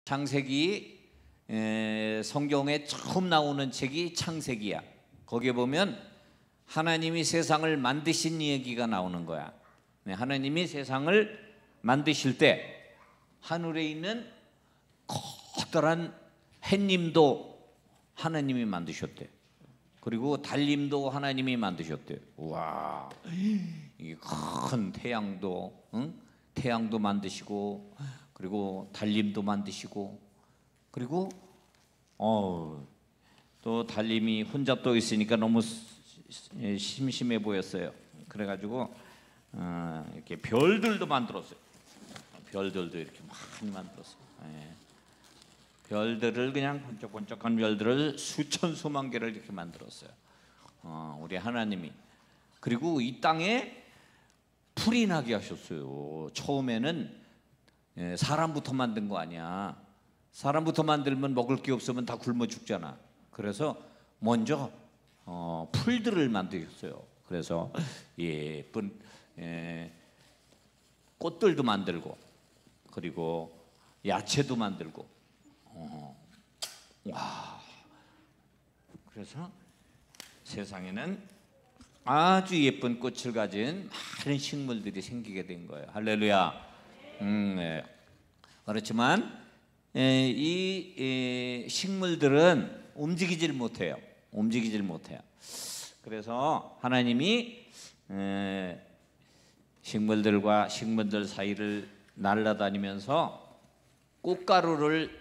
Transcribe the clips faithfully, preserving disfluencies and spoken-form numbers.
창세기 에, 성경에 처음 나오는 책이 창세기야. 거기에 보면 하나님이 세상을 만드신 얘기가 나오는 거야. 네, 하나님이 세상을 만드실 때 하늘에 있는 커다란 햇님도 하나님이 만드셨대. 그리고 달님도 하나님이 만드셨대. 우와, 이게 큰 태양도, 응? 태양도 만드시고, 그리고 달님도 만드시고, 그리고 어, 또 달님이 혼자 또 있으니까 너무 심심해 보였어요. 그래가지고 어, 이렇게 별들도 만들었어요. 별들도 이렇게 많이 만들었어요. 예. 별들을 그냥 번쩍번쩍한 별들을 수천 수만 개를 이렇게 만들었어요. 어, 우리 하나님이. 그리고 이 땅에 풀이 나게 하셨어요. 처음에는 예, 사람부터 만든 거 아니야. 사람부터 만들면 먹을 게 없으면 다 굶어 죽잖아. 그래서 먼저 어, 풀들을 만드셨어요. 그래서 예쁜 예, 꽃들도 만들고, 그리고 야채도 만들고, 어, 와, 그래서 세상에는 아주 예쁜 꽃을 가진 많은 식물들이 생기게 된 거예요. 할렐루야. 음, 네. 그렇지만 에, 이 에, 식물들은 움직이질 못해요. 움직이질 못해요. 그래서 하나님이 에, 식물들과 식물들 사이를 날아다니면서 꽃가루를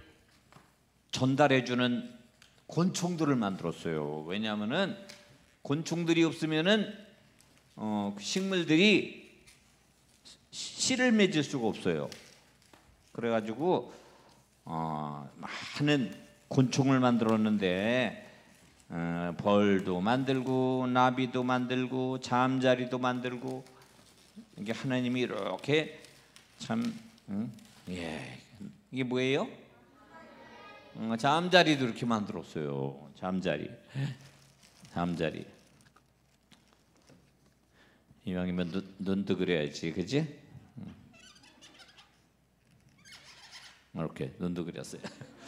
전달해주는 곤충들을 만들었어요. 왜냐하면은 곤충들이 없으면은 어, 식물들이 씨를 맺을 수가 없어요. 그래가지고 어, 많은 곤충을 만들었는데 어, 벌도 만들고 나비도 만들고 잠자리도 만들고, 이게 하나님이 이렇게 참 응? 예, 이게 뭐예요? 어, 잠자리도 이렇게 만들었어요. 잠자리, 잠자리. 이왕이면 눈, 눈도 그려야지, 그지? 응. 이렇게 눈도 그렸어요.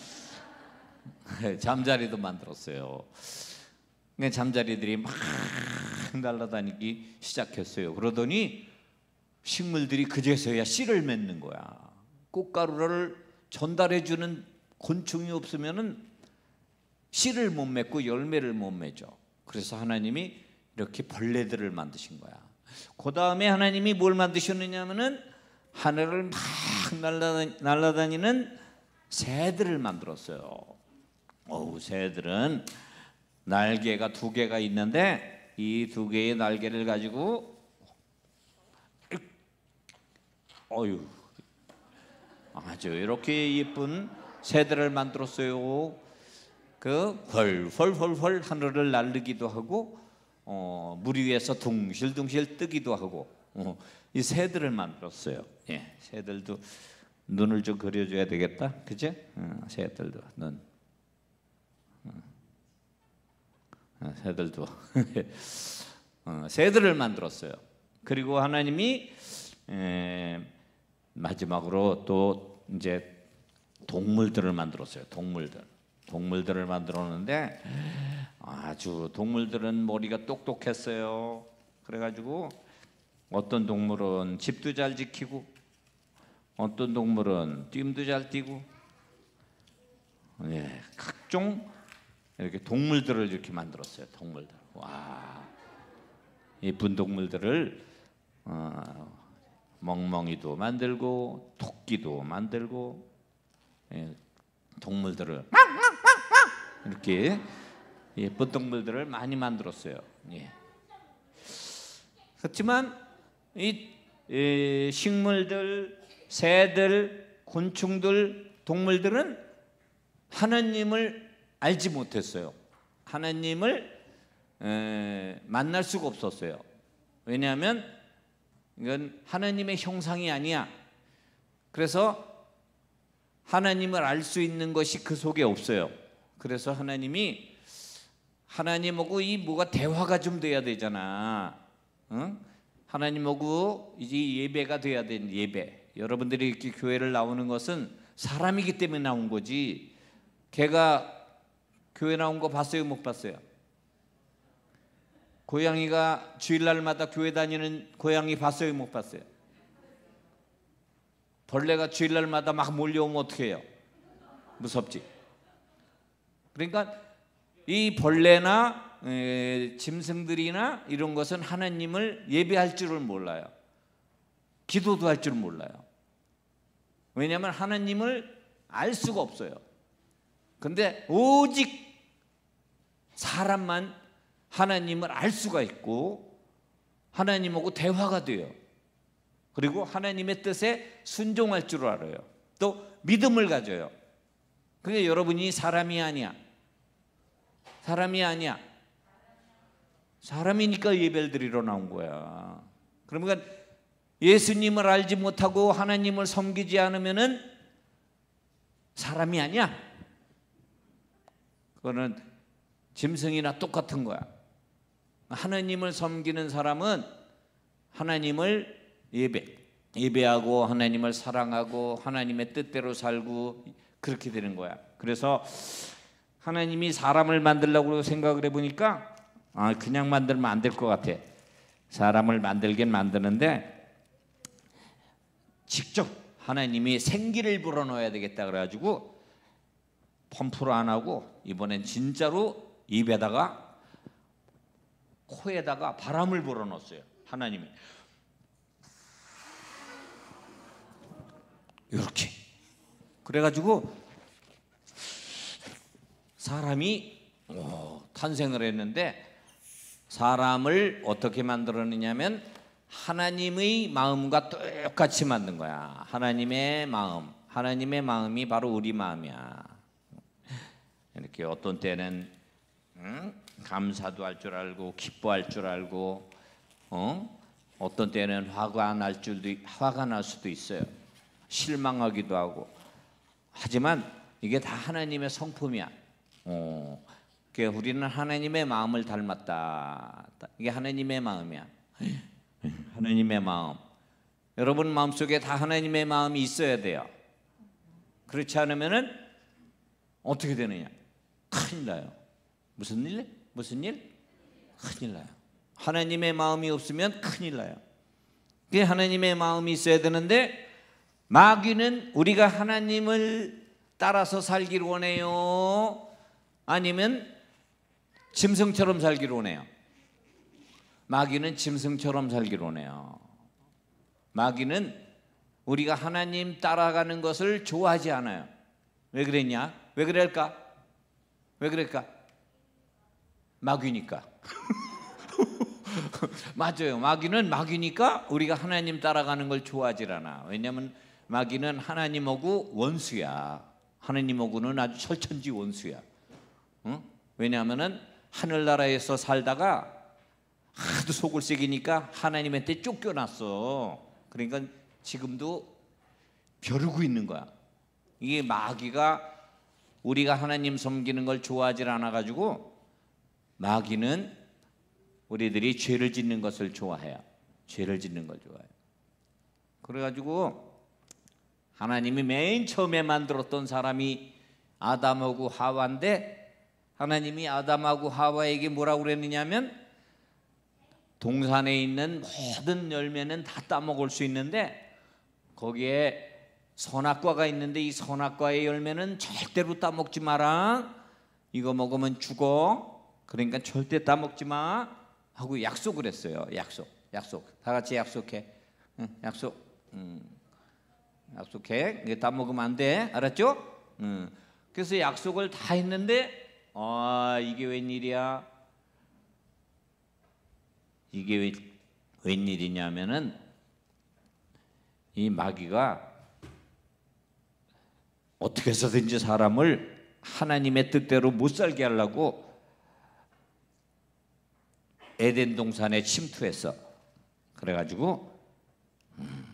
잠자리도 만들었어요. 잠자리들이 막 날아다니기 시작했어요. 그러더니 식물들이 그제서야 씨를 맺는 거야. 꽃가루를 전달해주는 곤충이 없으면은 씨를 못 맺고 열매를 못 맺어. 그래서 하나님이 이렇게 벌레들을 만드신 거야. 그 다음에 하나님이 뭘 만드셨느냐면은 하늘을 막 날아다니는 새들을 만들었어요. 어우, 새들은 날개가 두 개가 있는데 이 두 개의 날개를 가지고 어유 아주 이렇게 예쁜 새들을 만들었어요. 그 헐헐헐헐 하늘을 날르기도 하고 어, 물 위에서 둥실둥실 뜨기도 하고 어, 이 새들을 만들었어요. 예, 새들도 눈을 좀 그려줘야 되겠다, 그제? 어, 새들도 눈. 어, 새들도 어, 새들을 만들었어요. 그리고 하나님이 에, 마지막으로 또 이제 동물들을 만들었어요. 동물들, 동물들을 만들었는데 아주 동물들은 머리가 똑똑했어요. 그래가지고 어떤 동물은 집도 잘 지키고, 어떤 동물은 뛰임도 잘 뛰고, 예, 각종 이렇게 동물들을 이렇게 만들었어요. 동물들, 와, 예쁜 동물들을 어, 멍멍이도 만들고 토끼도 만들고, 예, 동물들을 이렇게 예쁜 동물들을 많이 만들었어요. 예. 그렇지만 이, 이 식물들, 새들, 곤충들, 동물들은 하나님을 알지 못했어요. 하나님을 에, 만날 수가 없었어요. 왜냐하면 이건 하나님의 형상이 아니야. 그래서 하나님을 알 수 있는 것이 그 속에 없어요. 그래서 하나님이 하나님하고 이 뭐가 대화가 좀 돼야 되잖아. 응? 하나님하고 이제 예배가 돼야 되는 예배. 여러분들이 이렇게 교회를 나오는 것은 사람이기 때문에 나온 거지. 개가 교회 나온 거 봤어요? 못 봤어요? 고양이가 주일날마다 교회 다니는 고양이 봤어요? 못 봤어요? 벌레가 주일날마다 막 몰려오면 어떻게 해요? 무섭지. 그러니까 이 벌레나 에, 짐승들이나 이런 것은 하나님을 예배할 줄을 몰라요. 기도도 할 줄 몰라요. 왜냐하면 하나님을 알 수가 없어요. 근데 오직 사람만 하나님을 알 수가 있고 하나님하고 대화가 돼요. 그리고 하나님의 뜻에 순종할 줄 알아요. 또 믿음을 가져요. 그게 여러분이 사람이 아니야. 사람이 아니야. 사람이니까 예배를 드리러 나온 거야. 그러니까 예수님을 알지 못하고 하나님을 섬기지 않으면은 사람이 아니야. 그거는 짐승이나 똑같은 거야. 하나님을 섬기는 사람은 하나님을 예배, 예배하고 하나님을 사랑하고 하나님의 뜻대로 살고 그렇게 되는 거야. 그래서 하나님이 사람을 만들려고 생각을 해보니까 아, 그냥 만들면 안 될 것 같아. 사람을 만들긴 만드는데 직접 하나님이 생기를 불어넣어야 되겠다 그래가지고 펌프로 안 하고 이번엔 진짜로 입에다가 코에다가 바람을 불어넣었어요. 하나님이 이렇게 그래가지고 사람이 오, 탄생을 했는데 사람을 어떻게 만들었느냐면 하나님의 마음과 똑같이 만든 거야. 하나님의 마음, 하나님의 마음이 바로 우리 마음이야. 이렇게 어떤 때는 응? 감사도 할 줄 알고 기뻐할 줄 알고 어? 어떤 때는 화가 날 줄도 화가 날 수도 있어요. 실망하기도 하고. 하지만 이게 다 하나님의 성품이야. 어. 그러니까 우리는 하나님의 마음을 닮았다. 이게 하나님의 마음이야. 하나님의 마음. 여러분 마음속에 다 하나님의 마음이 있어야 돼요. 그렇지 않으면은 어떻게 되느냐? 큰일 나요. 무슨 일? 무슨 일? 큰일 나요. 하나님의 마음이 없으면 큰일 나요. 그게 하나님의 마음이 있어야 되는데 마귀는 우리가 하나님을 따라서 살기를 원해요? 아니면 짐승처럼 살기를 원해요? 마귀는 짐승처럼 살기를 원해요. 마귀는 우리가 하나님 따라가는 것을 좋아하지 않아요. 왜 그랬냐? 왜 그럴까? 왜 그럴까? 마귀니까. 맞아요. 마귀는 마귀니까 우리가 하나님 따라가는 걸 좋아하지 않아. 왜냐하면 마귀는 하나님하고 원수야. 하나님하고는 아주 철천지 원수야. 응? 왜냐하면은 하늘나라에서 살다가 하도 속을 새기니까 하나님한테 쫓겨났어. 그러니까 지금도 벼르고 있는 거야. 이게 마귀가 우리가 하나님 섬기는 걸 좋아하지 않아가지고 마귀는 우리들이 죄를 짓는 것을 좋아해요. 죄를 짓는 걸 좋아해요. 그래가지고 하나님이 맨 처음에 만들었던 사람이 아담하고 하와인데 하나님이 아담하고 하와에게 뭐라고 그랬느냐면 동산에 있는 모든 열매는 다 따먹을 수 있는데 거기에 선악과가 있는데 이 선악과의 열매는 절대로 따먹지 마라. 이거 먹으면 죽어. 그러니까 절대 따먹지 마 하고 약속을 했어요. 약속, 약속. 다 같이 약속해. 응, 약속. 응. 약속해. 이거 따먹으면 안 돼. 알았죠? 응. 그래서 약속을 다 했는데 아 이게 웬일이야? 이게 왜, 웬일이냐면은 이 마귀가 어떻게 해서든지 사람을 하나님의 뜻대로 못 살게 하려고 에덴 동산에 침투했어. 그래가지고 음,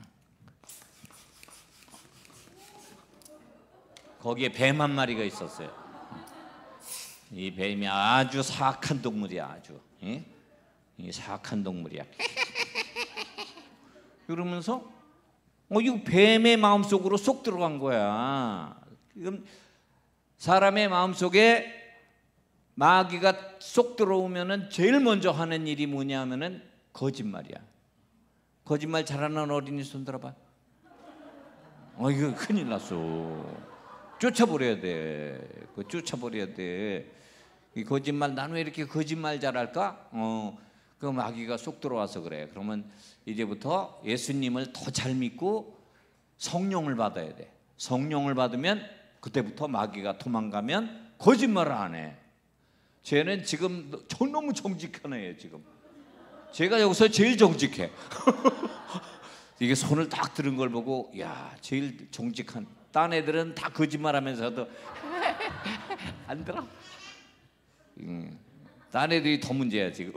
거기에 뱀 한 마리가 있었어요. 이 뱀이 아주 사악한 동물이야. 아주 예? 이 사악한 동물이야. 그러면서 어, 이거 뱀의 마음속으로 쏙 들어간 거야. 지금 사람의 마음속에 마귀가 쏙 들어오면은 제일 먼저 하는 일이 뭐냐면은 거짓말이야. 거짓말 잘하는 어린이 손 들어봐. 어, 이거 큰일 났어. 쫓아버려야 돼. 그 쫓아버려야 돼. 이 거짓말, 나는 왜 이렇게 거짓말 잘할까? 어, 그 마귀가 쏙 들어와서 그래. 그러면 이제부터 예수님을 더 잘 믿고 성령을 받아야 돼. 성령을 받으면 그때부터 마귀가 도망가면 거짓말을 안 해. 쟤는 지금 저 너무 정직한 애예요. 지금 제가 여기서 제일 정직해. 이게 손을 딱 들은 걸 보고, 야, 제일 정직한. 딴 애들은 다 거짓말하면서도 안 들어. 음, 딴 애들이 더 문제야 지금.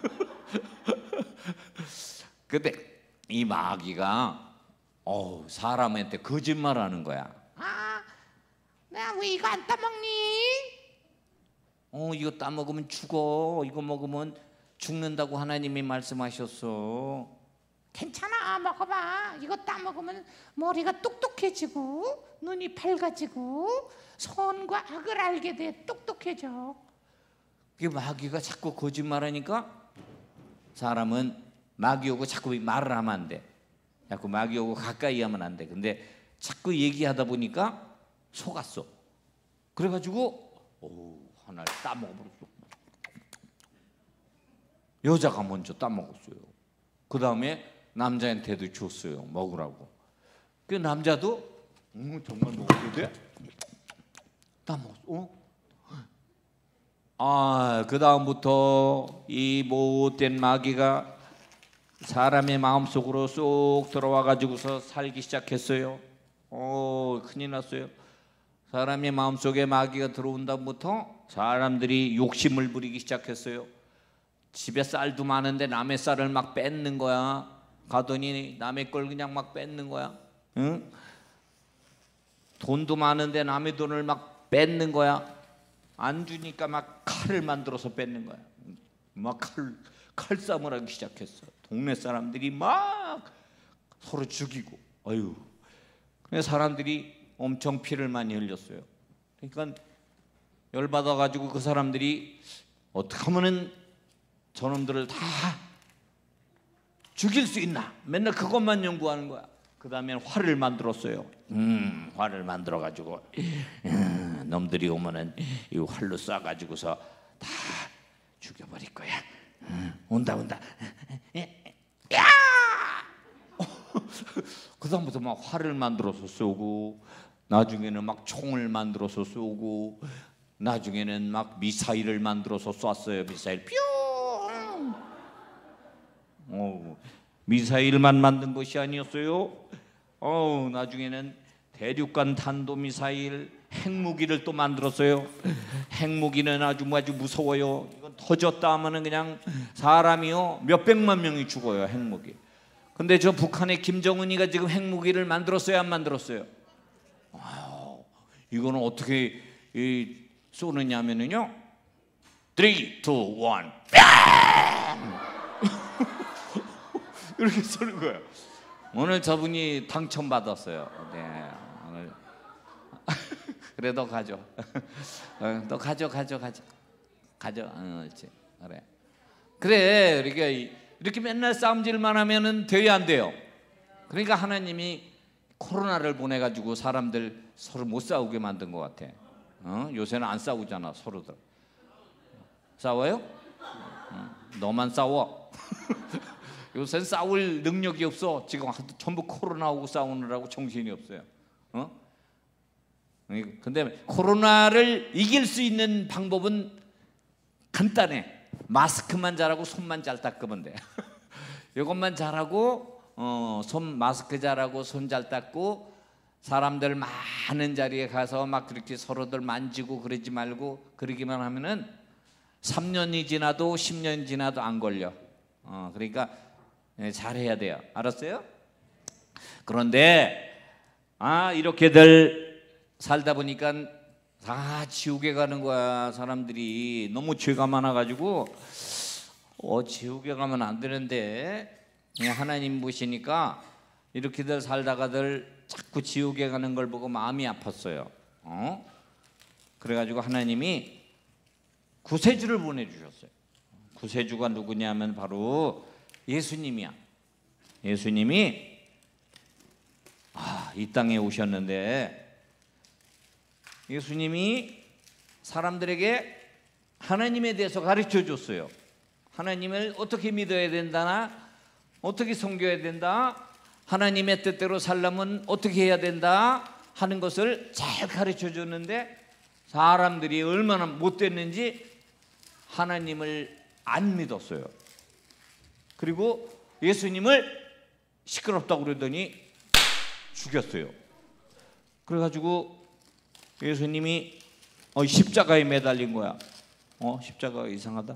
근데 이 마귀가 어 사람한테 거짓말하는 거야. 아, 나 왜 이거 안 따먹니? 어, 이거 따먹으면 죽어. 이거 먹으면 죽는다고 하나님이 말씀하셨어. 괜찮아, 먹어봐. 이거 따먹으면 머리가 똑똑해지고 눈이 밝아지고 선과 악을 알게 돼. 똑똑해져. 그 마귀가 자꾸 거짓말하니까 사람은 마귀하고 자꾸 말을 하면 안 돼. 자꾸 마귀하고 가까이 하면 안 돼. 근데 자꾸 얘기하다 보니까 속았어. 그래가지고 오, 하나를 따먹어버렸어. 여자가 먼저 따먹었어요. 그 다음에 남자한테도 줬어요. 먹으라고. 그 남자도 음, 정말 먹어도 돼? 따먹었어. 어? 아, 그 다음부터 이 못된 마귀가 사람의 마음속으로 쏙 들어와 가지고서 살기 시작했어요. 어, 큰일 났어요. 사람의 마음속에 마귀가 들어온 다음부터 사람들이 욕심을 부리기 시작했어요. 집에 쌀도 많은데 남의 쌀을 막 뺏는 거야. 가더니 남의 걸 그냥 막 뺏는 거야. 응? 돈도 많은데 남의 돈을 막 뺏는 거야. 안 주니까 막 칼을 만들어서 뺏는 거야. 막 칼, 칼싸움을 하기 시작했어. 동네 사람들이 막 서로 죽이고. 어휴. 그래서 사람들이 엄청 피를 많이 흘렸어요. 그러니까 열받아가지고 그 사람들이 어떻게 하면은 저놈들을 다 죽일 수 있나? 맨날 그것만 연구하는 거야. 그 다음에 활을 만들었어요. 음, 활을 만들어가지고 음, 놈들이 오면은 이 활로 쏴가지고서 다 죽여버릴 거야. 음, 온다 온다. 야! 그 다음부터 막 활을 만들어서 쏘고, 나중에는 막 총을 만들어서 쏘고, 나중에는 막 미사일을 만들어서 쐈어요. 미사일 뿅. 어, 미사일만 만든 것이 아니었어요. 어, 나중에는 대륙간 탄도미사일, 핵무기를 또 만들었어요. 핵무기는 아주 아주 무서워요. 이건 터졌다 하면은 그냥 사람이요 몇백만 명이 죽어요. 핵무기. 근데 저 북한의 김정은이가 지금 핵무기를 만들었어요, 안 만들었어요? 아, 이거는 어떻게 이, 쏘느냐면은요, 삼, 이, 일, 뿅! 이렇게 쏘는 거예요. 오늘 저분이 당첨받았어요. 네, 오늘. 그래, 너 가져. 어, 너 가져, 가져, 가져, 가져. 어, 그렇지. 그래. 그래, 이렇게 이렇게 맨날 싸움질만 하면은 돼야 안 돼요. 그러니까 하나님이 코로나를 보내가지고 사람들 서로 못 싸우게 만든 것 같아. 어? 요새는 안 싸우잖아, 서로들. 싸워요? 어, 너만 싸워. 요새는 싸울 능력이 없어. 지금 전부 코로나 오고 싸우느라고 정신이 없어요. 어? 근데 코로나를 이길 수 있는 방법은 간단해. 마스크만 잘하고 손만 잘 닦으면 돼. 이것만 잘하고 어, 손 마스크 잘하고 손 잘 닦고 사람들 많은 자리에 가서 막 그렇게 서로들 만지고 그러지 말고 그러기만 하면은 삼 년이 지나도 십 년 지나도 안 걸려. 어, 그러니까 잘해야 돼요. 알았어요? 그런데 아 이렇게들 살다 보니까 다 지옥에 가는 거야. 사람들이 너무 죄가 많아가지고 어 지옥에 가면 안 되는데 그냥 하나님 보시니까 이렇게들 살다가들 자꾸 지옥에 가는 걸 보고 마음이 아팠어요. 어? 그래가지고 하나님이 구세주를 보내주셨어요. 구세주가 누구냐면 바로 예수님이야. 예수님이 아, 이 땅에 오셨는데 예수님이 사람들에게 하나님에 대해서 가르쳐 줬어요. 하나님을 어떻게 믿어야 된다나, 어떻게 섬겨야 된다, 하나님의 뜻대로 살려면 어떻게 해야 된다 하는 것을 잘 가르쳐 줬는데 사람들이 얼마나 못됐는지 하나님을 안 믿었어요. 그리고 예수님을 시끄럽다고 그러더니 죽였어요. 그래가지고 예수님이 어, 십자가에 매달린 거야. 어, 십자가가 이상하다.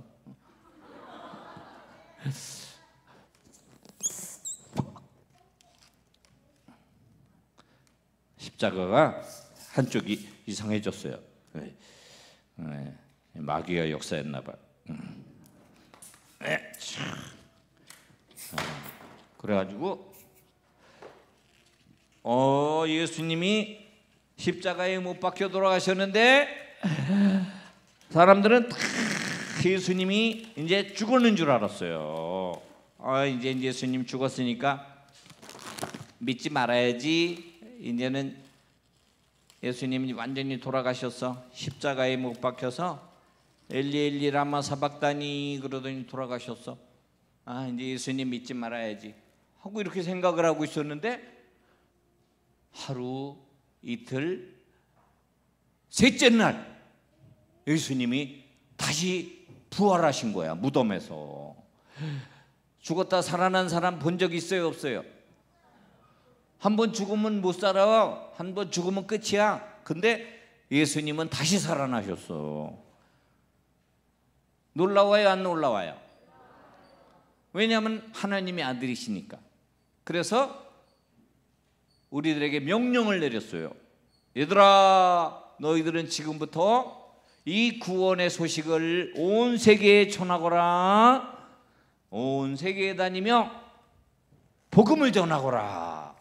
십자가가 한쪽이 이상해졌어요. 네. 네. 마귀가 역사했나 봐. 네. 그래가지고 어, 예수님이 십자가에 못 박혀 돌아가셨는데 사람들은 다 예수님이 이제 죽었는 줄 알았어요. 아, 이제 예수님 죽었으니까 믿지 말아야지. 이제는 예수님이 완전히 돌아가셨어. 십자가에 못 박혀서 엘리 엘리 라마 사박다니 그러더니 돌아가셨어. 아, 이제 예수님 믿지 말아야지 하고 이렇게 생각을 하고 있었는데 하루 이틀 셋째 날 예수님이 다시 부활하신 거야. 무덤에서. 죽었다 살아난 사람 본 적 있어요, 없어요? 한 번 죽으면 못 살아. 한 번 죽으면 끝이야. 근데 예수님은 다시 살아나셨어. 놀라워요, 안 놀라워요? 왜냐하면 하나님의 아들이시니까. 그래서 우리들에게 명령을 내렸어요. 얘들아, 너희들은 지금부터 이 구원의 소식을 온 세계에 전하거라. 온 세계에 다니며 복음을 전하거라.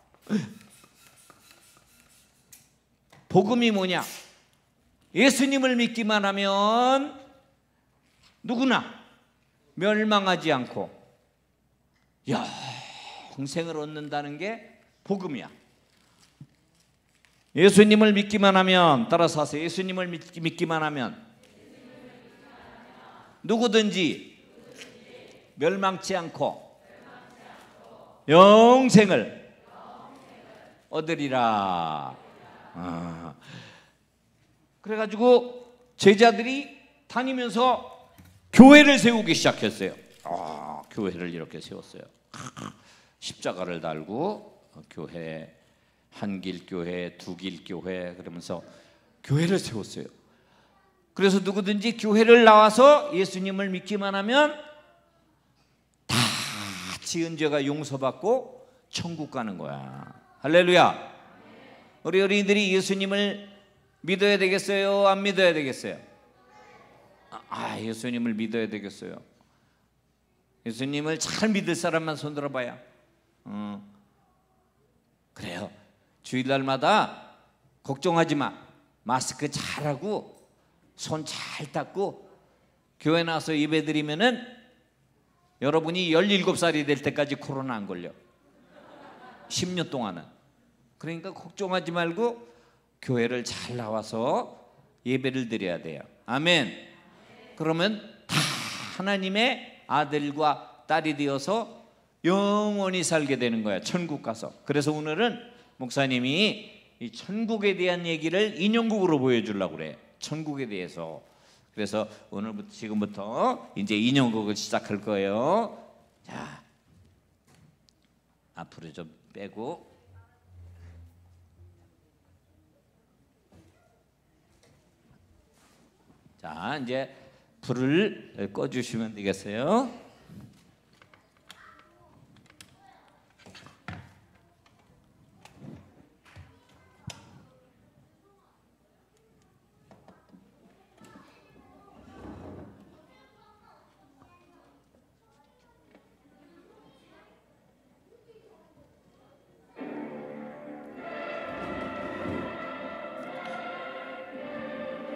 복음이 뭐냐? 예수님을 믿기만 하면 누구나 멸망하지 않고 영생을 얻는다는 게 복음이야. 예수님을 믿기만 하면, 따라서 하세요. 예수님을 믿, 믿기만 하면 누구든지 멸망치 않고 영생을 얻으리라. 아. 그래가지고 제자들이 다니면서 교회를 세우기 시작했어요. 아, 교회를 이렇게 세웠어요. 십자가를 달고 교회, 한길교회, 두길교회 그러면서 교회를 세웠어요. 그래서 누구든지 교회를 나와서 예수님을 믿기만 하면 다 지은 죄가 용서받고 천국 가는 거야. 할렐루야. 우리 어린이들이 예수님을 믿어야 되겠어요? 안 믿어야 되겠어요? 아, 예수님을 믿어야 되겠어요. 예수님을 잘 믿을 사람만 손 들어봐요. 어. 그래요. 주일날마다 걱정하지 마. 마스크 잘하고 손 잘 닦고 교회 나와서 예배 드리면은 여러분이 열일곱 살이 될 때까지 코로나 안 걸려. 십 년 동안은. 그러니까 걱정하지 말고 교회를 잘 나와서 예배를 드려야 돼요. 아멘. 그러면 다 하나님의 아들과 딸이 되어서 영원히 살게 되는 거야. 천국 가서. 그래서 오늘은 목사님이 이 천국에 대한 얘기를 인형극으로 보여주려고 그래. 천국에 대해서. 그래서 오늘부터 지금부터 이제 인형극을 시작할 거예요. 자, 앞으로 좀 빼고. 자, 이제 불을 꺼주시면 되겠어요.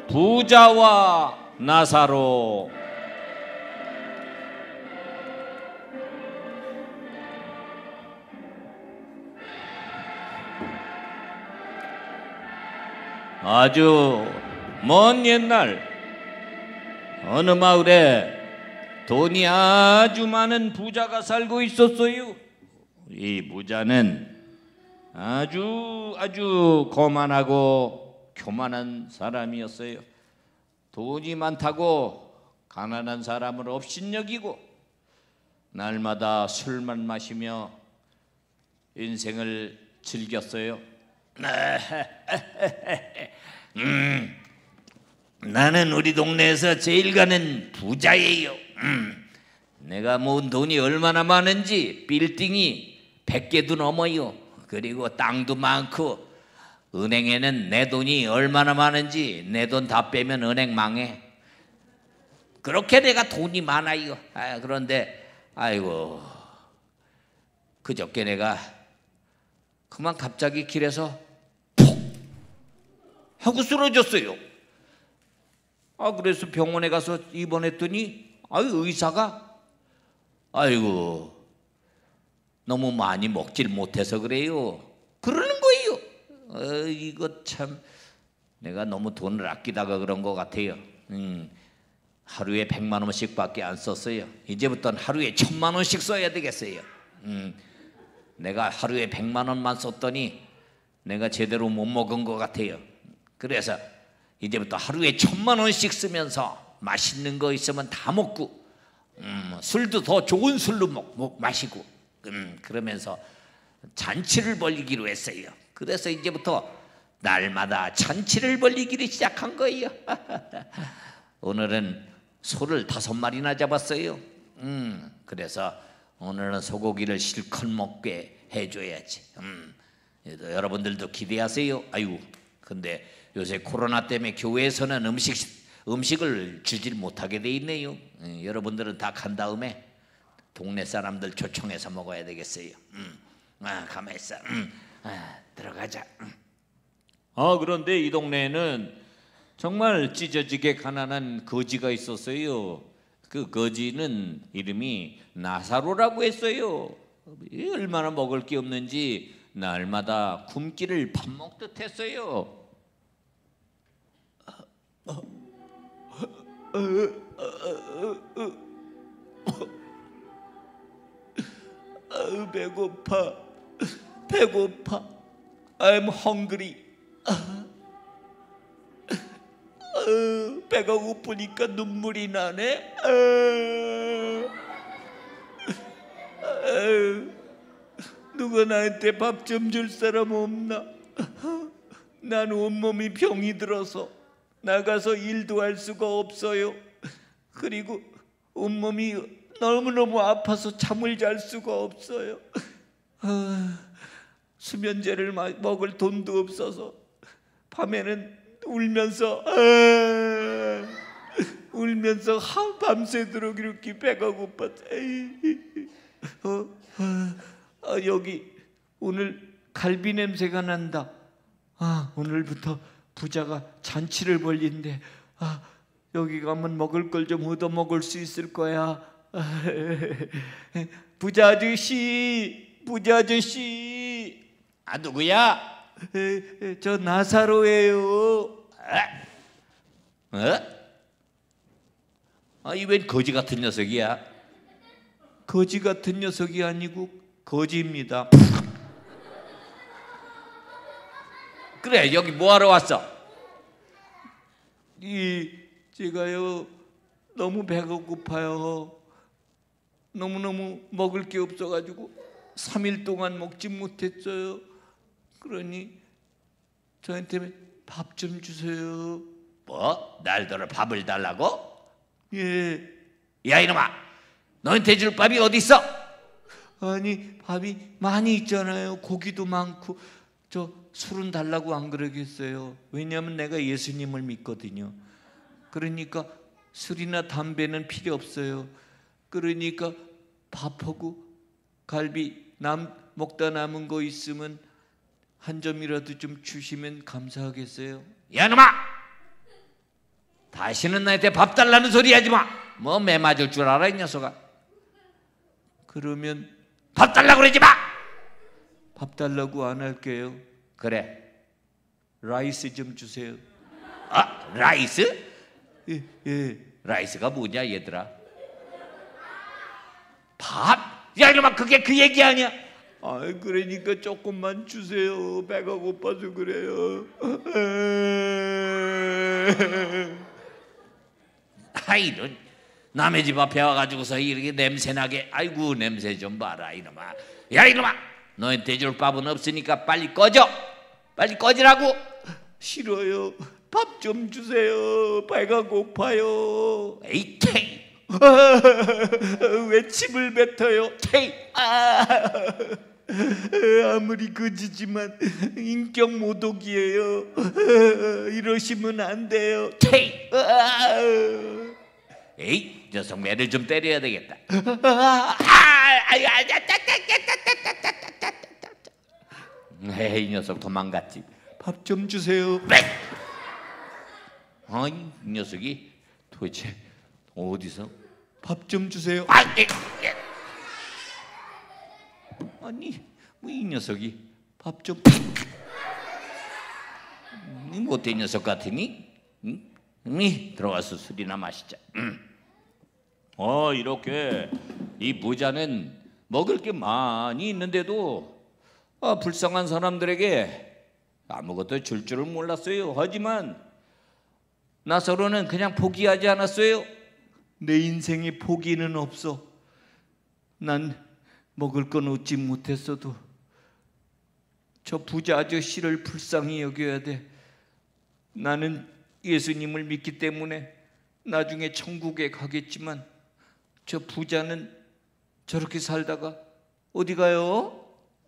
부자와 나사로. 아주 먼 옛날 어느 마을에 돈이 아주 많은 부자가 살고 있었어요. 이 부자는 아주 아주 거만하고 교만한 사람이었어요. 돈이 많다고 가난한 사람을 업신여기고 날마다 술만 마시며 인생을 즐겼어요. 음, 나는 우리 동네에서 제일 가는 부자예요. 음, 내가 모은 돈이 얼마나 많은지 빌딩이 백 개도 넘어요. 그리고 땅도 많고 은행에는 내 돈이 얼마나 많은지 내 돈 다 빼면 은행 망해. 그렇게 내가 돈이 많아요. 아, 그런데 아이고 그저께 내가 그만 갑자기 길에서 하고 쓰러졌어요. 아 그래서 병원에 가서 입원했더니 아유 의사가 아이고 너무 많이 먹질 못해서 그래요. 그러는 거예요. 어, 이거 참 내가 너무 돈을 아끼다가 그런 것 같아요. 음, 하루에 백만 원씩밖에 안 썼어요. 이제부터는 하루에 천만 원씩 써야 되겠어요. 음, 내가 하루에 백만 원만 썼더니 내가 제대로 못 먹은 것 같아요. 그래서 이제부터 하루에 천만 원씩 쓰면서 맛있는 거 있으면 다 먹고 음, 술도 더 좋은 술로 먹, 먹, 마시고 음, 그러면서 잔치를 벌이기로 했어요. 그래서 이제부터 날마다 잔치를 벌이기를 시작한 거예요. 오늘은 소를 다섯 마리나 잡았어요. 음, 그래서 오늘은 소고기를 실컷 먹게 해줘야지. 음, 여러분들도 기대하세요. 아유, 근데 요새 코로나 때문에 교회에서는 음식 음식을 주질 못하게 돼 있네요. 음, 여러분들은 다 간 다음에 동네 사람들 초청해서 먹어야 되겠어요. 음, 아, 가만 있어. 음, 아, 들어가자. 음. 아, 그런데 이 동네에는 정말 찢어지게 가난한 거지가 있었어요. 그 거지는 이름이 나사로라고 했어요. 얼마나 먹을 게 없는지 날마다 굶기를 밥 먹듯 했어요. 아, 배고파, 배고파. I'm hungry. 아, 아, 배가 고프니까 눈물이 나네. 아, 아, 누가 나한테 밥 좀 줄 사람 없나? 난 온몸이 병이 들어서 나가서 일도 할 수가 없어요. 그리고 온몸이 너무너무 아파서 잠을 잘 수가 없어요. 아, 수면제를 먹을 돈도 없어서 밤에는 울면서 아, 울면서 밤새도록 이렇게 배가 고파서 어, 아, 아, 여기 오늘 갈비 냄새가 난다. 아, 오늘부터 부자가 잔치를 벌린대. 아, 여기 가면 먹을 걸 좀 얻어 먹을 수 있을 거야. 아, 부자 아저씨, 부자 아저씨. 아, 누구야? 에, 저 나사로예요. 아, 어? 아, 이웬 거지 같은 녀석이야? 거지 같은 녀석이 아니고 거지입니다. 그래, 여기 뭐하러 왔어? 이 제가요 너무 배가 고파요. 너무너무 먹을 게 없어가지고 삼 일 동안 먹지 못했어요. 그러니 저한테 밥 좀 주세요. 뭐? 날더러 밥을 달라고? 예. 야 이놈아, 너한테 줄 밥이 어디 있어? 아니 밥이 많이 있잖아요. 고기도 많고. 저 술은 달라고 안 그러겠어요. 왜냐하면 내가 예수님을 믿거든요. 그러니까 술이나 담배는 필요 없어요. 그러니까 밥하고 갈비 남 먹다 남은 거 있으면 한 점이라도 좀 주시면 감사하겠어요. 야 놈아, 다시는 나한테 밥 달라는 소리 하지 마. 뭐 매 맞을 줄 알아 이 녀석아. 그러면 밥 달라고 그러지 마. 밥 달라고 안 할게요. 그래, 라이스 좀 주세요. 아, 라이스? 예, 예. 라이스가 뭐냐 얘들아? 밥? 야 이놈아, 그게 그 얘기 아니야? 아, 그러니까 조금만 주세요. 배가 고파서 그래요. 아이, 이런 남의 집 앞에 와가지고서 이렇게 냄새나게. 아이고, 냄새 좀 봐라 이놈아. 야 이놈아, 너한테 줄 밥은 없으니까 빨리 꺼져. 빨리 꺼지라고. 싫어요. 밥 좀 주세요. 배가 고파요. 에이 테이. 왜 침을 뱉어요? 테이. 아, 아무리 거지지만 인격 모독이에요. 이러시면 안 돼요. 테이. 에이, 녀석 매를 좀 때려야 되겠다. 에이, 이 녀석 도망갔지. 밥 좀 주세요. 아이, 이 녀석이 도대체 어디서 밥 좀 주세요. 아, 에, 에. 아니, 뭐 이 녀석이 밥 좀. 이 못된 녀석 같으니? 응? 응? 들어가서 술이나 마시자. 응. 어, 이렇게 이 부자는 먹을 게 많이 있는데도 아, 불쌍한 사람들에게 아무것도 줄 줄을 몰랐어요. 하지만 나사로는 그냥 포기하지 않았어요. 내 인생에 포기는 없어. 난 먹을 건 얻지 못했어도 저 부자 아저씨를 불쌍히 여겨야 돼. 나는 예수님을 믿기 때문에 나중에 천국에 가겠지만 저 부자는 저렇게 살다가 어디 가요?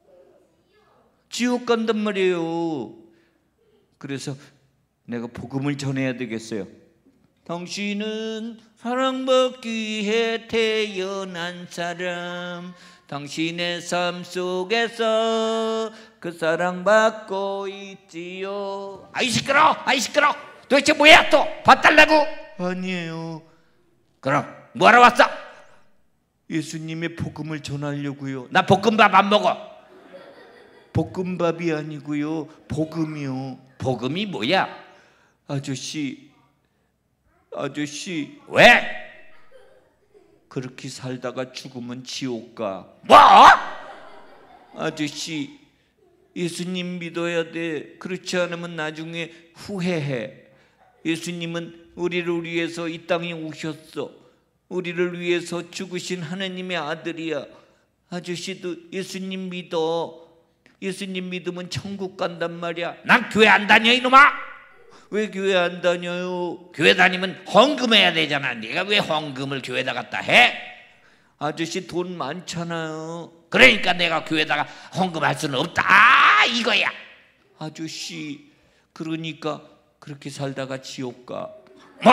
지옥 간단 말이에요. 그래서 내가 복음을 전해야 되겠어요. 당신은 사랑받기 위해 태어난 사람, 당신의 삶 속에서 그 사랑받고 있지요. 아이 시끄러, 아이 시끄러. 도대체 뭐야 또? 밥 달라고? 아니에요. 그럼 뭐하러 왔어? 예수님의 복음을 전하려고요. 나 볶음밥 안 먹어. 볶음밥이 아니고요, 복음이요. 복음이 뭐야? 아저씨, 아저씨. 왜? 그렇게 살다가 죽으면 지옥 가. 뭐? 아저씨, 예수님 믿어야 돼. 그렇지 않으면 나중에 후회해. 예수님은 우리를 위해서 이 땅에 오셨어. 우리를 위해서 죽으신 하나님의 아들이야. 아저씨도 예수님 믿어. 예수님 믿으면 천국 간단 말이야. 난 교회 안 다녀 이놈아. 왜 교회 안 다녀요? 교회 다니면 헌금해야 되잖아. 네가 왜 헌금을 교회에다 갖다 해? 아저씨 돈 많잖아요. 그러니까 내가 교회에다가 헌금할 수는 없다. 아, 이거야. 아저씨, 그러니까 그렇게 살다가 지옥 가. 뭐?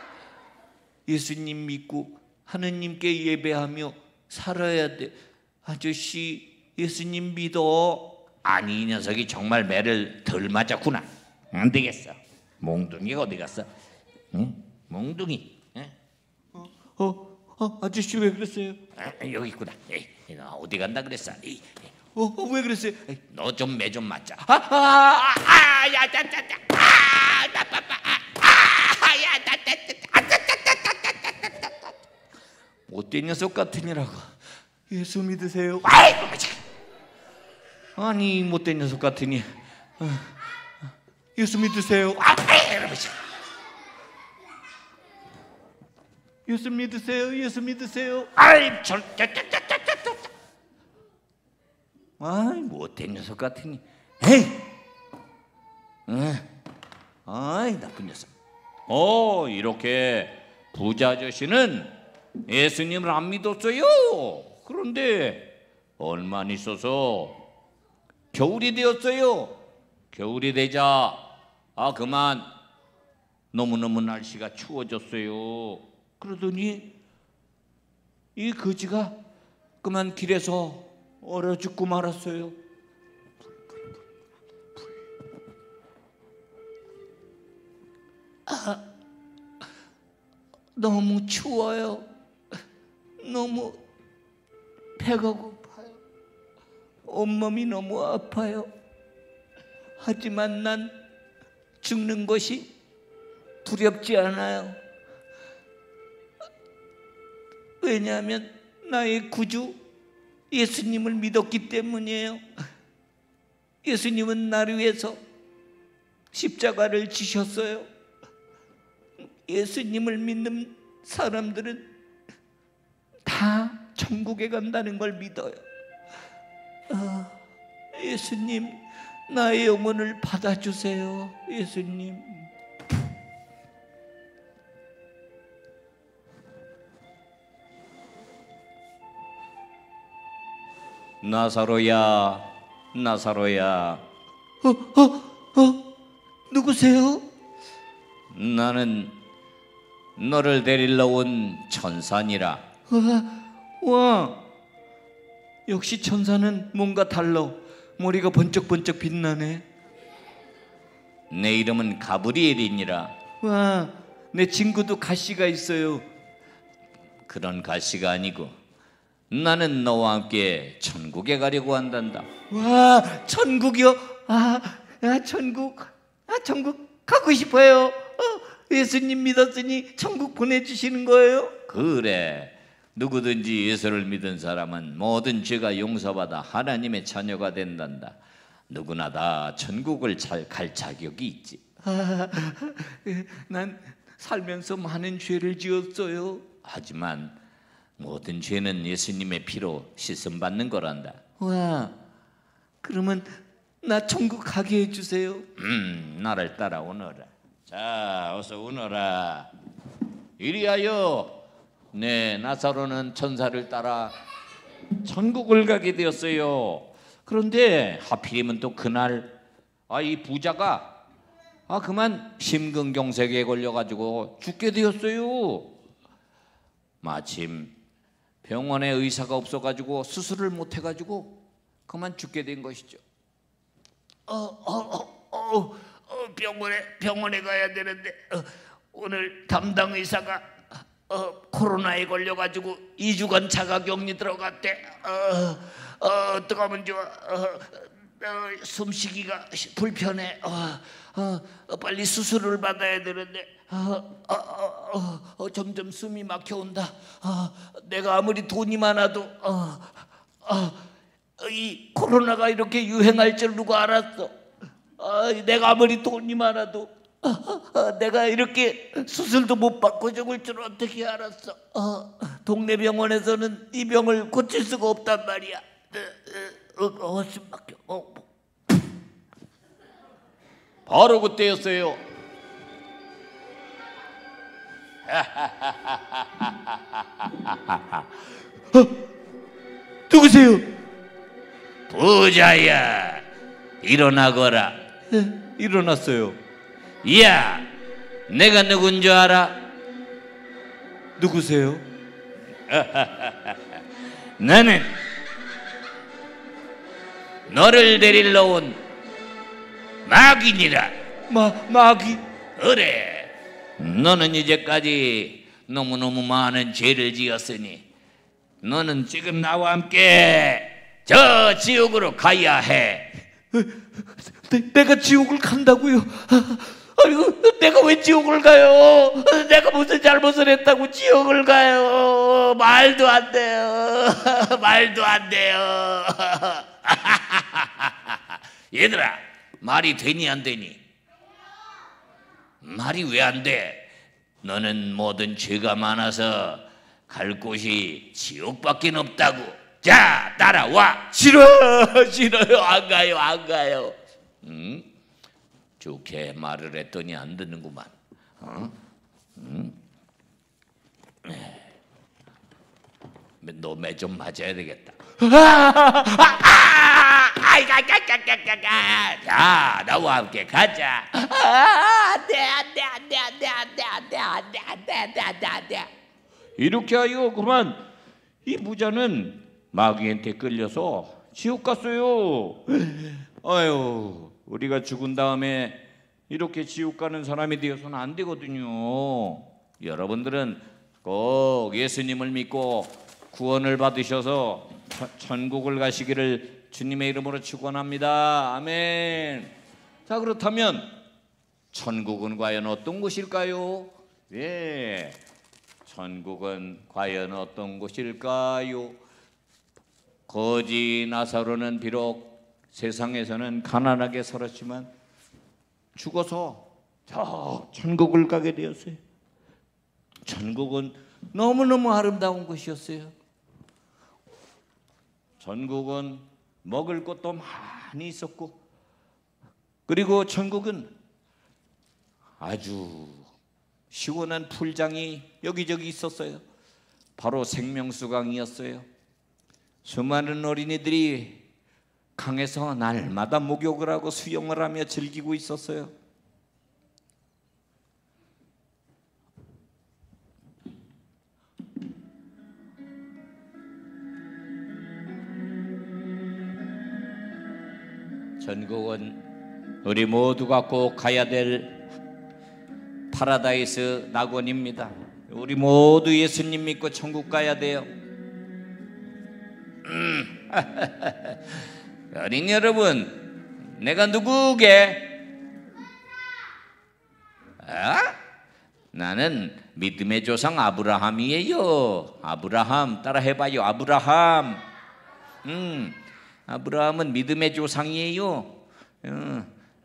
예수님 믿고 하느님께 예배하며 살아야 돼. 아저씨, 예수님 믿어. 아니, 이 녀석이 정말 매를 덜 맞았구나. 안 되겠어. 몽둥이가 어디 갔어? 응? 몽둥이. 응? 어, 어, 어, 아저씨 왜 그랬어요? 아, 여기 있구나. 에이, 너 어디 간다 그랬어? 에이, 에이. 어, 어, 왜 그랬어요? 너 좀 매 좀 맞자. 아, 아, 아, 야, 자, 자, 자, 아, 나, 빠, 빠, 아, 야, 나, 나, 아, 자, 자, 자, 자, 자, 자. 못된 녀석 같으니라고. 예수 믿으세요? 아이고, 아니, 못된 녀석 같으니. 어, 예수 믿으세요? 아, 예수 믿으세요? 예수 믿으세요? 아이, 저, 저, 저, 저, 저, 저, 저. 아이, 못된 녀석 같으니. 에이, 응. 아이, 나쁜 녀석. 어, 이렇게 부자 아저씨는 예수님을 안 믿었어요. 그런데 얼마 안 있어서 겨울이 되었어요. 겨울이 되자 아 그만 너무너무 날씨가 추워졌어요. 그러더니 이 거지가 그만 길에서 얼어 죽고 말았어요. 아, 너무 추워요. 너무 배가 고파요. 온몸이 너무 아파요. 하지만 난 죽는 것이 두렵지 않아요. 왜냐하면 나의 구주 예수님을 믿었기 때문이에요. 예수님은 나를 위해서 십자가를 지셨어요. 예수님을 믿는 사람들은 다 천국에 간다는 걸 믿어요. 아, 예수님, 나의 영혼을 받아주세요. 예수님. 나사로야, 나사로야. 어, 어, 어, 누구세요? 나는 너를 데리러 온 천사니라. 와, 와, 역시 천사는 뭔가 달라. 머리가 번쩍번쩍 빛나네. 내 이름은 가브리엘이니라. 와, 내 친구도 가시가 있어요. 그런 가시가 아니고 나는 너와 함께 천국에 가려고 한단다. 와, 천국이요? 아, 아 천국, 아 천국 가고 싶어요. 어, 예수님 믿었으니 천국 보내주시는 거예요? 그래. 누구든지 예수를 믿은 사람은 모든 죄가 용서받아 하나님의 자녀가 된단다. 누구나 다 천국을 잘 갈 자격이 있지. 아, 난 살면서 많은 죄를 지었어요. 하지만 모든 죄는 예수님의 피로 씻음받는 거란다. 와, 그러면 나 천국 가게 해주세요. 음, 나를 따라오너라. 자, 어서 오너라. 이리하여 네, 나사로는 천사를 따라 천국을 가게 되었어요. 그런데 하필이면 또 그날 아, 이 부자가 아 그만 심근경색에 걸려가지고 죽게 되었어요. 마침 병원에 의사가 없어가지고 수술을 못해가지고 그만 죽게 된 것이죠. 어, 어, 어, 어, 어 병원에 병원에 가야 되는데 어, 오늘 담당 의사가 어, 코로나에 걸려가지고 이 주간 자가격리 들어갔대. 어, 어, 어떡하면 좋아. 어, 어, 숨쉬기가 불편해. 어, 어, 어, 빨리 수술을 받아야 되는데 어, 어, 어, 어, 어, 점점 숨이 막혀온다. 어, 내가 아무리 돈이 많아도 어, 어, 이 코로나가 이렇게 유행할 줄 누가 알았어. 어, 내가 아무리 돈이 많아도 어, 어, 내가 이렇게 수술도 못 받고 죽을 줄 어떻게 알았어. 어, 동네 병원에서는 이 병을 고칠 수가 없단 말이야. 어, 어, 어, 숨 막혀. 어. 바로 그때였어요. 어, 누구세요? 부자야, 일어나거라. 네, 일어났어요. 야, 내가 누군 줄 알아? 누구세요? 나는 너를 데리러 온 마귀니라. 마, 마귀? 그래. 너는 이제까지 너무너무 많은 죄를 지었으니 너는 지금 나와 함께 저 지옥으로 가야 해. 내, 내가 지옥을 간다고요? 아이고, 내가 왜 지옥을 가요? 내가 무슨 잘못을 했다고 지옥을 가요? 말도 안 돼요. 말도 안 돼요. 얘들아, 말이 되니 안 되니? 말이 왜 안 돼? 너는 모든 죄가 많아서 갈 곳이 지옥밖에 없다고. 자, 따라와. 싫어, 싫어요. 안 가요, 안 가요. 응? 좋게 말을 했더니 안 듣는구만. 어? 응? 너 매 좀 맞아야 되겠다. 자, 나와 함께 가자. 안돼, 안돼, 안돼, 안돼, 안돼, 안돼, 안돼, 안돼, 안돼, 안돼, 안돼. 이렇게 하여 그만 이 부자는 마귀한테 끌려서 지옥 갔어요. 아유, 우리가 죽은 다음에 이렇게 지옥 가는 사람이 되어서는 안 되거든요. 여러분들은 꼭 예수님을 믿고 구원을 받으셔서 천국을 가시기를 주님의 이름으로 축원합니다. 아멘. 자, 그렇다면 천국은 과연 어떤 곳일까요? 예, 천국은 과연 어떤 곳일까요? 거지 나사로는 비록 세상에서는 가난하게 살았지만 죽어서 저 천국을 가게 되었어요. 천국은 너무너무 아름다운 곳이었어요. 천국은 먹을 것도 많이 있었고, 그리고 천국은 아주 시원한 풀장이 여기저기 있었어요. 바로 생명수강이었어요. 수많은 어린이들이 강에서 날마다 목욕을 하고 수영을 하며 즐기고 있었어요. 천국은 우리 모두가 꼭 가야 될 파라다이스 낙원입니다. 우리 모두 예수님 믿고 천국 가야 돼요. 음. 어린이 여러분, 내가 누구게? 아? 나는 믿음의 조상 아브라함이에요. 아브라함 따라 해봐요. 아브라함. 음, 아브라함은 믿음의 조상이에요. 어,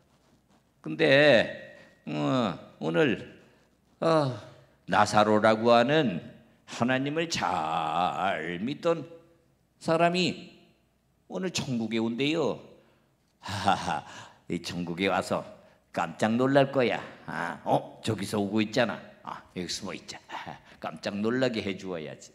근데 어, 오늘 어, 나사로라고 하는 하나님을 잘 믿던 사람이 오늘 천국에 온대요. 하하하, 이 천국에 와서 깜짝 놀랄 거야. 아, 어, 저기서 오고 있잖아. 아, 여기 숨어 있자. 아, 깜짝 놀라게 해주어야지.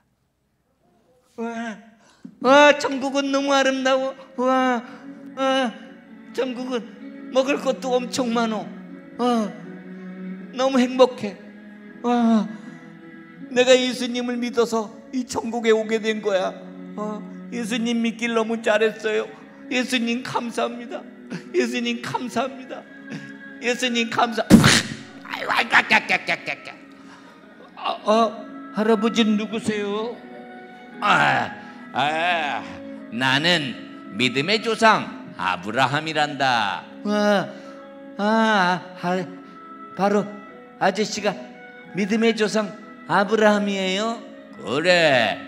와, 와, 천국은 너무 아름다워. 와, 와, 천국은 먹을 것도 엄청 많어. 와, 너무 행복해. 와, 내가 예수님을 믿어서 이 천국에 오게 된 거야. 어, 예수님 믿길 너무 잘했어요. 예수님 감사합니다. 예수님 감사합니다. 예수님 감사. 아이고, 아이고, 아이고, 아이고, 아이고. 어, 어, 할아버지는 누구세요? 아, 아, 나는 믿음의 조상 아브라함이란다. 와, 아, 아, 바로 아저씨가 믿음의 조상 아브라함이에요? 그래.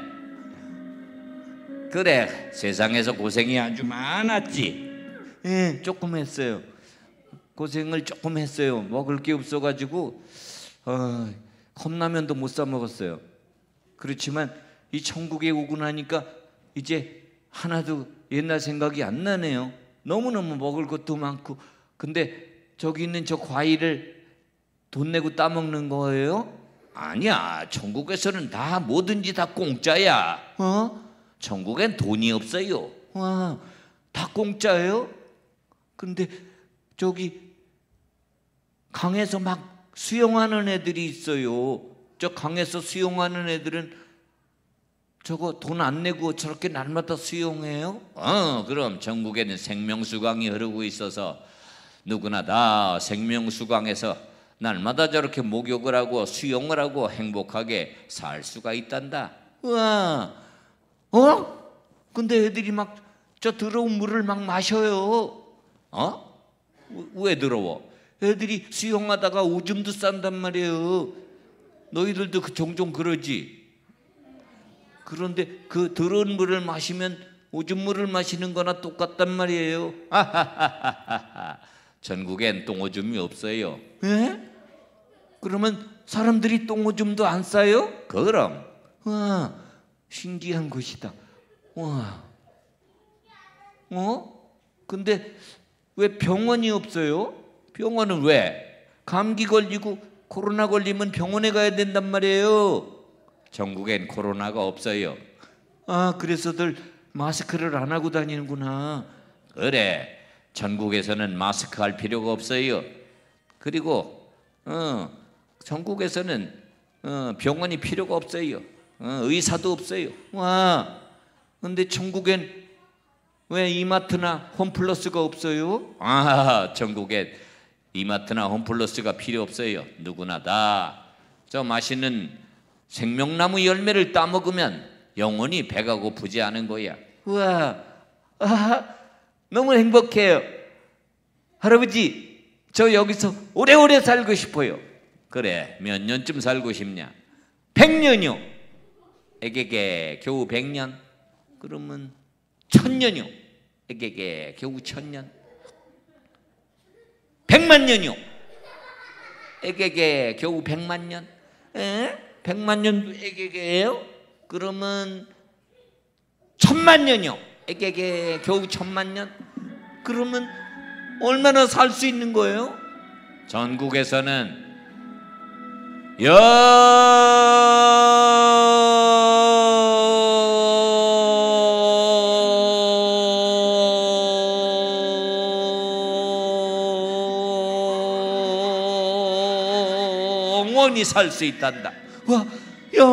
그래, 세상에서 고생이 아주 많았지. 예, 조금 했어요. 고생을 조금 했어요. 먹을 게 없어가지고 어, 컵라면도 못 사 먹었어요. 그렇지만 이 천국에 오고 나니까 이제 하나도 옛날 생각이 안 나네요. 너무너무 먹을 것도 많고. 근데 저기 있는 저 과일을 돈 내고 따먹는 거예요? 아니야, 천국에서는 다 뭐든지 다 공짜야. 어? 천국엔 돈이 없어요. 와, 다 공짜예요? 근데 저기 강에서 막 수영하는 애들이 있어요. 저 강에서 수영하는 애들은 저거 돈 안 내고 저렇게 날마다 수영해요? 어, 그럼 천국에는 생명수강이 흐르고 있어서 누구나 다 생명수강에서 날마다 저렇게 목욕을 하고 수영을 하고 행복하게 살 수가 있단다. 와, 어? 근데 애들이 막 저 더러운 물을 막 마셔요. 어? 왜 더러워? 애들이 수영하다가 오줌도 싼단 말이에요. 너희들도 그 종종 그러지? 그런데 그 더러운 물을 마시면 오줌물을 마시는 거나 똑같단 말이에요. 전국엔 똥오줌이 없어요. 에? 그러면 사람들이 똥오줌도 안 싸요? 그럼. 와, 신기한 것이다. 와, 어? 근데 왜 병원이 없어요? 병원은 왜? 감기 걸리고 코로나 걸리면 병원에 가야 된단 말이에요. 전국엔 코로나가 없어요. 아, 그래서들 마스크를 안 하고 다니는구나. 그래, 전국에서는 마스크 할 필요가 없어요. 그리고 어, 전국에서는 어, 병원이 필요가 없어요. 어, 의사도 없어요. 와, 근데 천국엔 왜 이마트나 홈플러스가 없어요? 아, 전국엔 이마트나 홈플러스가 필요 없어요. 누구나 다 저 맛있는 생명나무 열매를 따먹으면 영원히 배가 고프지 않은 거야. 우와, 아, 너무 행복해요. 할아버지, 저 여기서 오래오래 살고 싶어요. 그래, 몇 년쯤 살고 싶냐? 백년이요. 에게게, 겨우 백년? 그러면 천년이요. 에게게, 겨우 천년? 백만년이요. 에게게, 겨우 백만년? 에? 백만년도 에게게예요? 그러면 천만년이요. 에게게, 겨우 천만년? 그러면 얼마나 살 수 있는 거예요? 전국에서는 영원히 살 수 있단다. 와, 영,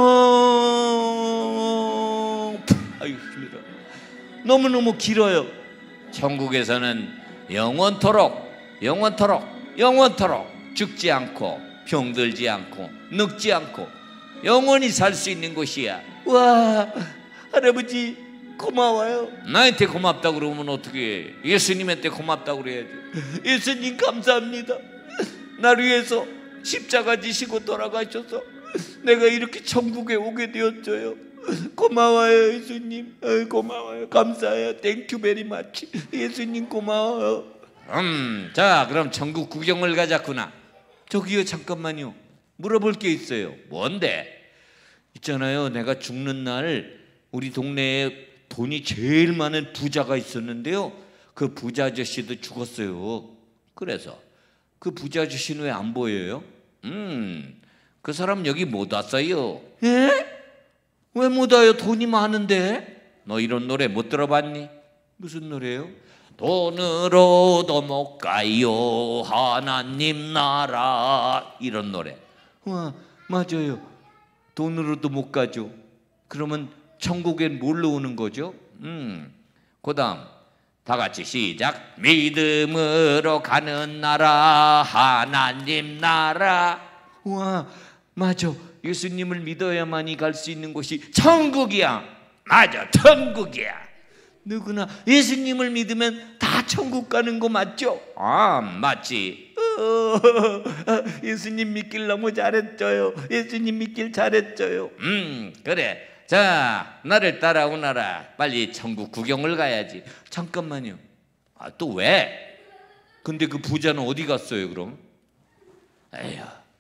아유 힘들어. 너무 너무 길어요. 천국에서는 영원토록, 영원토록, 영원토록 죽지 않고 병들지 않고 늙지 않고 영원히 살 수 있는 곳이야. 와, 할아버지 고마워요. 나한테 고맙다고 그러면 어떻게 해? 예수님한테 고맙다고 그래야지. 예수님 감사합니다. 나를 위해서 십자가 지시고 돌아가셔서 내가 이렇게 천국에 오게 되었어요. 고마워요 예수님. 어이, 고마워요. 감사해요. 땡큐 베리 마치. 예수님 고마워요. 음, 자 그럼 천국 구경을 가자꾸나. 저기요 잠깐만요. 물어볼 게 있어요. 뭔데? 있잖아요, 내가 죽는 날 우리 동네에 돈이 제일 많은 부자가 있었는데요, 그 부자 아저씨도 죽었어요. 그래서 그 부자 아저씨는 왜 안 보여요? 음, 그 사람 여기 못 왔어요. 에? 왜 못 와요? 돈이 많은데. 너 이런 노래 못 들어봤니? 무슨 노래요? 돈으로도 못 가요 하나님 나라, 이런 노래. 와, 맞아요. 돈으로도 못 가죠. 그러면 천국엔 뭘로 오는 거죠? 음, 그 다음 다 같이 시작. 믿음으로 가는 나라 하나님 나라. 와, 맞아. 예수님을 믿어야만이 갈 수 있는 곳이 천국이야. 맞아, 천국이야. 누구나 예수님을 믿으면 다 천국 가는 거 맞죠? 아, 맞지. 어, 예수님 믿길 너무 잘했죠요. 예수님 믿길 잘했죠요. 음, 그래. 자, 나를 따라오너라. 빨리 천국 구경을 가야지. 잠깐만요. 아, 또 왜? 근데 그 부자는 어디 갔어요 그럼? 에휴,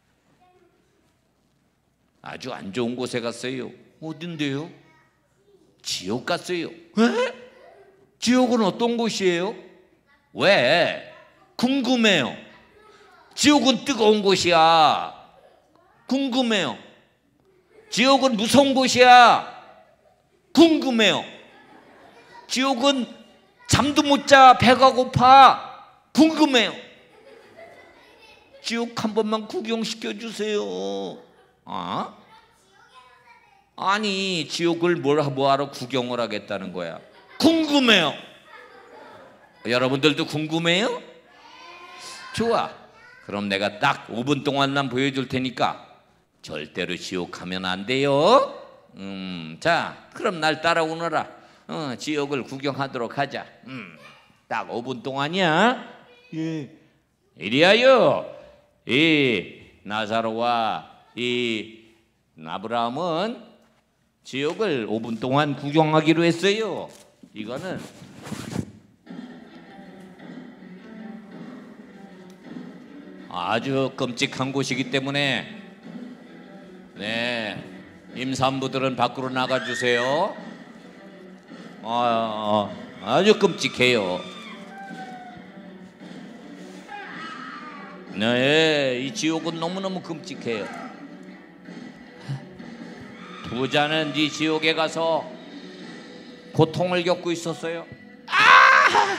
아주 안 좋은 곳에 갔어요. 어딘데요? 지옥 갔어요. 에? 지옥은 어떤 곳이에요? 왜? 궁금해요. 지옥은 뜨거운 곳이야. 궁금해요. 지옥은 무서운 곳이야. 궁금해요. 지옥은 잠도 못 자. 배가 고파. 궁금해요. 지옥 한 번만 구경시켜 주세요. 어? 아니, 지옥을 뭘 뭐하러 구경을 하겠다는 거야? 궁금해요. 여러분들도 궁금해요? 좋아. 그럼 내가 딱 오 분 동안만 보여줄 테니까 절대로 지옥 가면 안 돼요. 음, 자, 그럼 날 따라오너라. 어, 지옥을 구경하도록 하자. 음, 딱 오 분 동안이야. 예. 이리하여 이 나사로와 이 아브라함은 지옥을 오 분 동안 구경하기로 했어요. 이거는 아주 끔찍한 곳이기 때문에 네, 임산부들은 밖으로 나가주세요. 아, 아주 끔찍해요. 네, 이 지옥은 너무너무 끔찍해요. 부자는 이 지옥에 가서 고통을 겪고 있었어요. 아!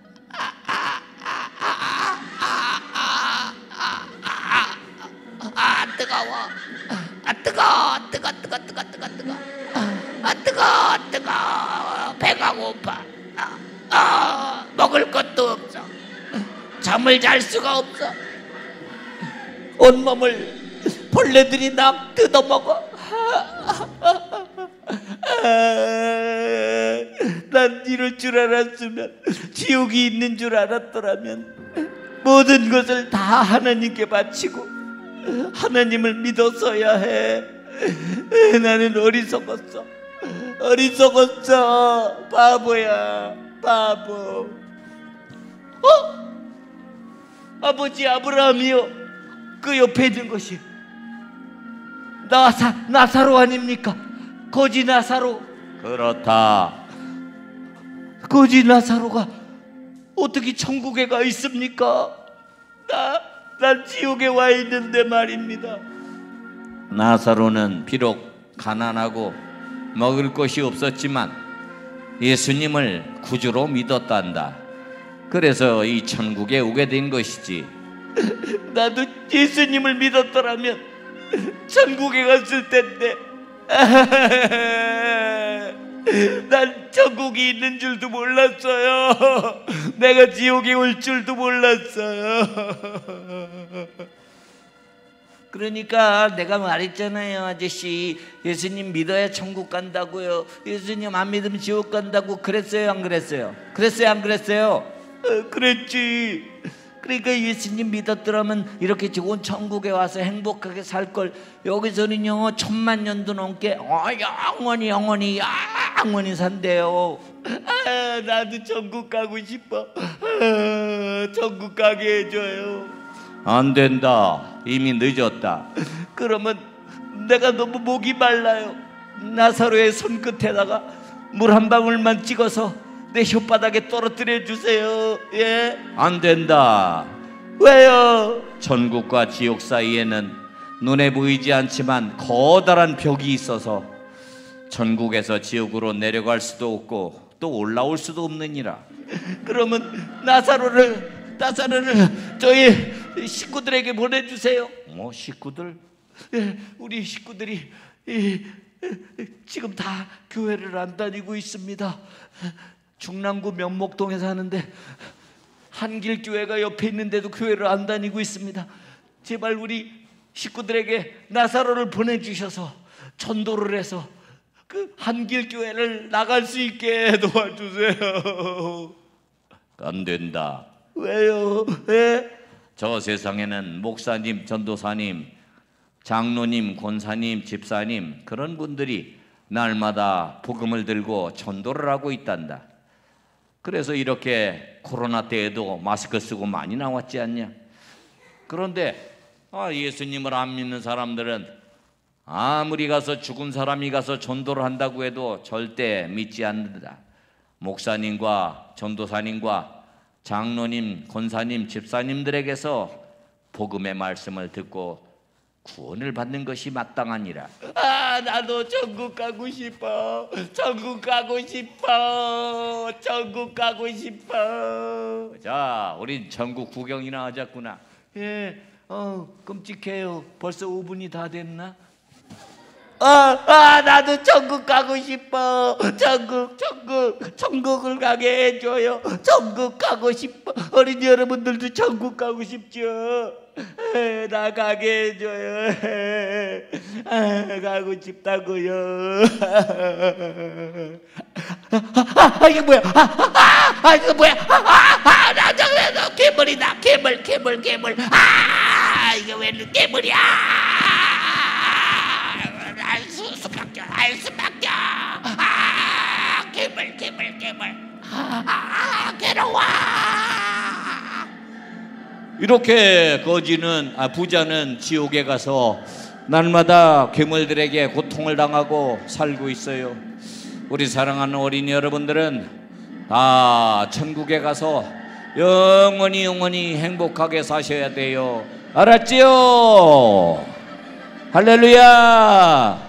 아, 뜨거워. 아, 뜨거, 뜨거, 뜨거, 뜨거, 뜨거, 뜨거. 아, 뜨거, 뜨거. 배가 고파. 아, 아, 먹을 것도 없어. 잠을 잘 수가 없어. 온몸을 벌레들이 나 뜯어먹어. 난 이럴 줄 알았으면, 지옥이 있는 줄 알았더라면 모든 것을 다 하나님께 바치고 하나님을 믿었어야 해. 나는 어리석었어. 어리석었어. 바보야, 바보. 어? 아버지 아브라함이요, 그 옆에 있는 것이 나사, 나사로 아닙니까? 거지 나사로. 그렇다. 거지 나사로가 어떻게 천국에 가 있습니까? 나, 난 지옥에 와 있는데 말입니다. 나사로는 비록 가난하고 먹을 것이 없었지만 예수님을 구주로 믿었단다. 그래서 이 천국에 오게 된 것이지. 나도 예수님을 믿었더라면 천국에 갔을 텐데. 난 천국이 있는 줄도 몰랐어요. 내가 지옥에 올 줄도 몰랐어요. 그러니까 내가 말했잖아요, 아저씨. 예수님 믿어야 천국 간다고요. 예수님 안 믿으면 지옥 간다고. 그랬어요, 안 그랬어요? 그랬어요, 안 그랬어요? 어, 그랬지. 그러니까 예수님 믿었더라면 이렇게 좋은 천국에 와서 행복하게 살 걸. 여기서는요 천만 년도 넘게 어, 영원히 영원히 영원히 산대요. 아, 나도 천국 가고 싶어. 아, 천국 가게 해줘요. 안 된다. 이미 늦었다. 그러면 내가 너무 목이 말라요. 나사로의 손끝에다가 물 한 방울만 찍어서 내 혓바닥에 떨어뜨려 주세요. 예? 안 된다. 왜요? 천국과 지옥 사이에는 눈에 보이지 않지만 커다란 벽이 있어서 천국에서 지옥으로 내려갈 수도 없고 또 올라올 수도 없느니라. 그러면 나사로를 나사로를 저희 식구들에게 보내주세요. 뭐 식구들? 예, 우리 식구들이 이, 지금 다 교회를 안 다니고 있습니다. 중랑구 면목동에 사는데 한길교회가 옆에 있는데도 교회를 안 다니고 있습니다. 제발 우리 식구들에게 나사로를 보내주셔서 전도를 해서 그 한길교회를 나갈 수 있게 도와주세요. 안 된다. 왜요? 왜? 저 세상에는 목사님, 전도사님, 장로님, 권사님, 집사님 그런 분들이 날마다 복음을 들고 전도를 하고 있단다. 그래서 이렇게 코로나 때에도 마스크 쓰고 많이 나왔지 않냐? 그런데 아, 예수님을 안 믿는 사람들은 아무리 가서 죽은 사람이 가서 전도를 한다고 해도 절대 믿지 않는다. 목사님과 전도사님과 장로님, 권사님, 집사님들에게서 복음의 말씀을 듣고 구원을 받는 것이 마땅하니라. 아, 나도 천국 가고 싶어. 천국 가고 싶어. 천국 가고 싶어. 자, 우린 천국 구경이나 하자꾸나. 예, 어, 끔찍해요. 벌써 오 분이 다 됐나? 아, 아, 나도 천국 가고 싶어. 천국, 천국, 천국을 가게 해줘요. 천국 가고 싶어. 어린이 여러분들도 천국 가고 싶죠? 에, 나 가게 해줘요. 에, 아, 가고 싶다고요. 아, 아, 이게 뭐야? 아, 아, 아, 이거 뭐야? 아, 아, 아, 나 저기 괴물이다. 괴물, 괴물, 괴물. 아, 이게 왜 괴물이야? 수박겨, 아이 수박겨. 아, 괴물, 괴물, 괴물. 아, 괴로워. 이렇게 거지는 아, 부자는 지옥에 가서 날마다 괴물들에게 고통을 당하고 살고 있어요. 우리 사랑하는 어린이 여러분들은 다 천국에 가서 영원히 영원히 행복하게 사셔야 돼요. 알았지요? 할렐루야.